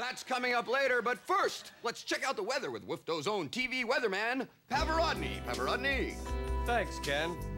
That's coming up later, but first, let's check out the weather with Wifto's own TV weatherman, Pavarodny. Pavarodny. Thanks, Ken.